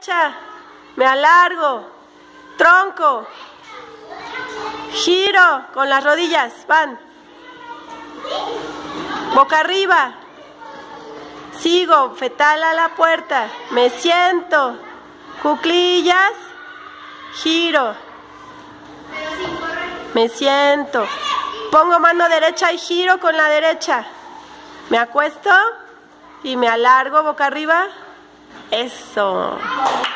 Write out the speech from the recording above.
derecha, me alargo, tronco, giro con las rodillas, van, boca arriba, sigo, fetal a la puerta, me siento, cuclillas, giro, me siento, pongo mano derecha y giro con la derecha, me acuesto y me alargo boca arriba, eso.